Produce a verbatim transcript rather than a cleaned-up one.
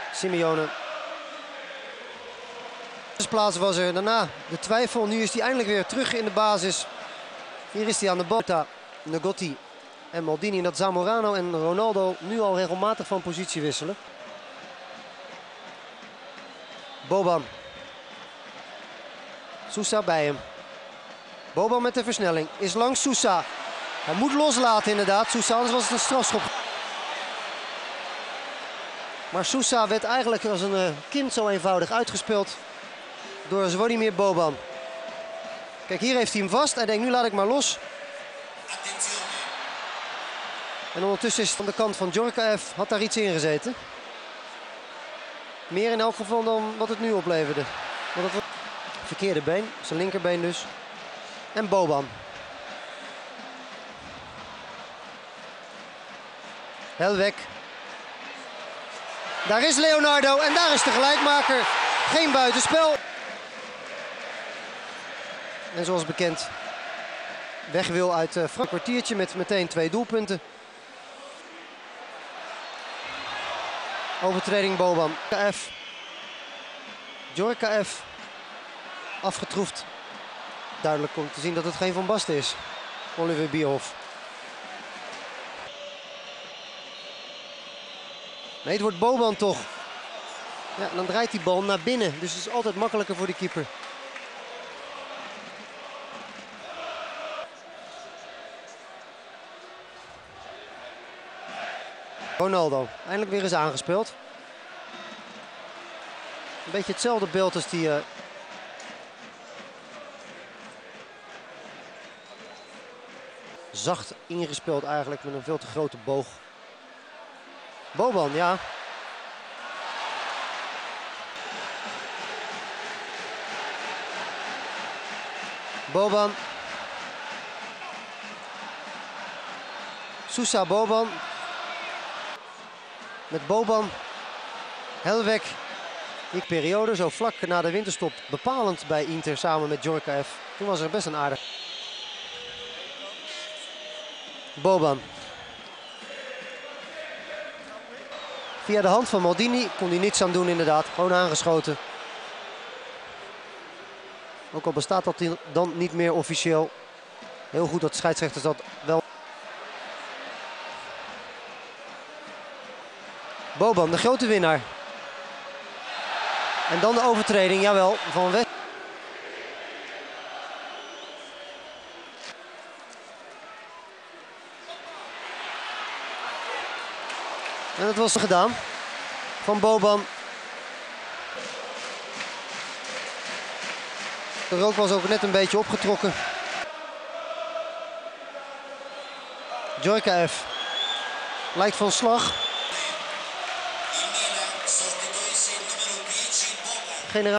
Simeone. Plaats was er daarna de twijfel. Nu is hij eindelijk weer terug in de basis. Hier is hij aan de bal. Negotti en Maldini. En dat Zamorano en Ronaldo nu al regelmatig van positie wisselen. Boban. Sousa bij hem. Boban met de versnelling. Is langs Sousa. Hij moet loslaten inderdaad. Sousa, anders was het een strafschop. Maar Sousa werd eigenlijk als een uh, kind zo eenvoudig uitgespeeld door Zvonimir Boban. Kijk, hier heeft hij hem vast. Hij denkt, nu laat ik maar los. En ondertussen is het aan de kant van Djorkaeff. Had daar iets in gezeten. Meer in elk geval dan wat het nu opleverde. Want het was... Verkeerde been, zijn linkerbeen dus. En Boban. Helweg. Daar is Leonardo en daar is de gelijkmaker. Geen buitenspel. En zoals bekend, weg wil uit uh, een kwartiertje met meteen twee doelpunten. Overtreding Boban. Djorkaeff. Djorkaeff. Afgetroefd. Duidelijk om te zien dat het geen Van Basten is. Oliver Bierhoff. Nee, het wordt Boban toch. Ja, dan draait die bal naar binnen. Dus het is altijd makkelijker voor de keeper. Ronaldo. Eindelijk weer eens aangespeeld. Een beetje hetzelfde beeld als die... Uh... Zacht ingespeeld eigenlijk met een veel te grote boog. Boban, ja. Boban. Sousa Boban. Met Boban. Helweg. Die periode zo vlak na de winterstop bepalend bij Inter samen met Djorkaeff. Toen was er best een aardig. Boban. Via de hand van Maldini kon hij niets aan doen inderdaad. Gewoon aangeschoten. Ook al bestaat dat dan niet meer officieel. Heel goed dat de scheidsrechters dat wel... Boban, de grote winnaar. En dan de overtreding, jawel, van West. En dat was gedaan. Van Boban. De rook was ook net een beetje opgetrokken. Djorkaeff lijkt van slag.